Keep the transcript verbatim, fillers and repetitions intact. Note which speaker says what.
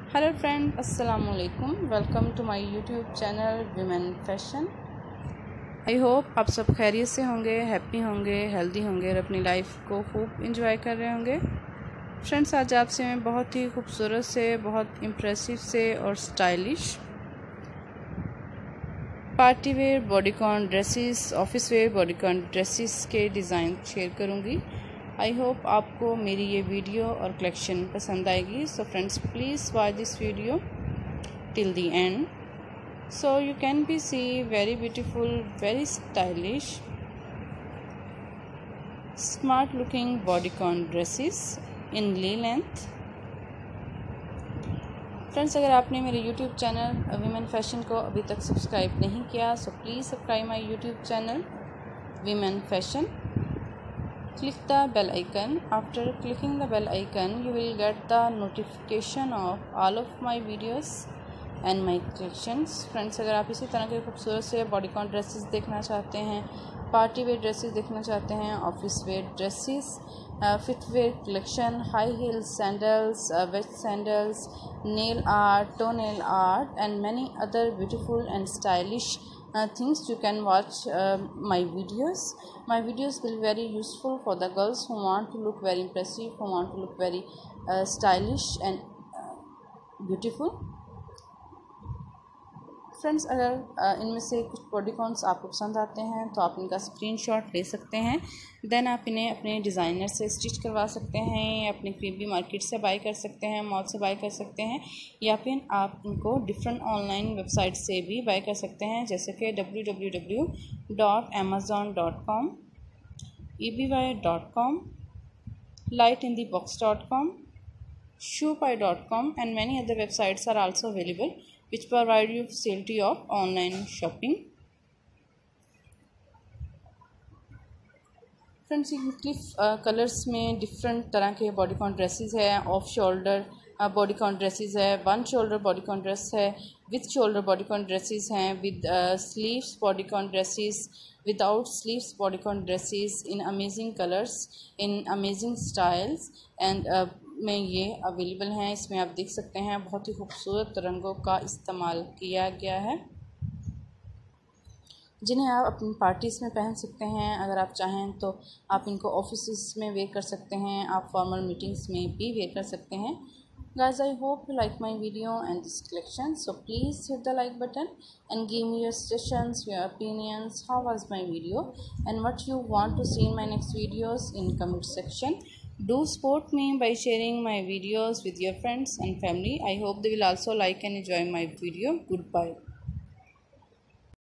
Speaker 1: Hello friend, अस्सलाम वालेकुम। Welcome to my YouTube channel women fashion. I hope आप सब खैरियत से होंगे, हैप्पी होंगे, हेल्दी होंगे और अपनी लाइफ को खूब इंजॉय कर रहे होंगे। फ्रेंड्स, आज आपसे मैं बहुत ही खूबसूरत से, बहुत इम्प्रेसिव से और stylish party wear bodycon dresses, office wear bodycon dresses के डिज़ाइन शेयर करूँगी। आई होप आपको मेरी ये वीडियो और कलेक्शन पसंद आएगी। So friends, please watch this video till the end so you can be see very beautiful, very stylish, smart looking bodycon dresses in lee length। Friends, अगर आपने मेरे यूट्यूब चैनल वीमेन फैशन को अभी तक subscribe नहीं किया so please subscribe my YouTube channel women fashion. Click the bell icon. After clicking the bell icon, you will get the notification of all of my videos and my collections। Friends, अगर आप इसी तरह के खूबसूरत से bodycon dresses देखना चाहते हैं, पार्टी वेयर ड्रेसेस देखना चाहते हैं, office wear dresses, fit wear collection, high heels sandals, west sandals, nail art, toe nail art and many other beautiful and stylish Uh, things, you can watch uh, my videos. My videos will be very useful for the girls who want to look very impressive, who want to look very uh, stylish and uh, beautiful। Friends, अगर uh, इनमें से कुछ bodycons आपको पसंद आते हैं तो आप इनका स्क्रीनशॉट ले सकते हैं। देन आप इन्हें अपने डिज़ाइनर से स्टिच करवा सकते हैं, या अपने करीबी मार्केट से बाय कर सकते हैं, मॉल से बाय कर सकते हैं, या फिर आप इनको डिफरेंट ऑनलाइन वेबसाइट से भी बाय कर सकते हैं, जैसे कि W W W dot Amazon dot com, E B Y dot com, light in the box dot com, Shoppy dot com and many other websites are also available which provide you facility of online shopping। फ्रेंड्स, मुख्तलिफ colours में different तरह के bodycon dresses है। Off shoulder bodycon dresses है, one shoulder bodycon dress है, with shoulder bodycon dresses हैं, with sleeves bodycon dresses, without sleeves bodycon dresses in amazing colours, in amazing styles and में ये available हैं। इसमें आप देख सकते हैं बहुत ही खूबसूरत रंगों का इस्तेमाल किया गया है, जिन्हें आप अपनी पार्टीज़ में पहन सकते हैं। अगर आप चाहें तो आप इनको ऑफिस में वेयर कर सकते हैं, आप फॉर्मल मीटिंग्स में भी वेयर कर सकते हैं। Guys, I hope you like my video and this collection, so please hit the like button and give me your suggestions, your opinions, how was my video and what you want to see in my next videos in comment section. Do support me by sharing my videos with your friends and family. I hope they will also like and enjoy my video. Goodbye.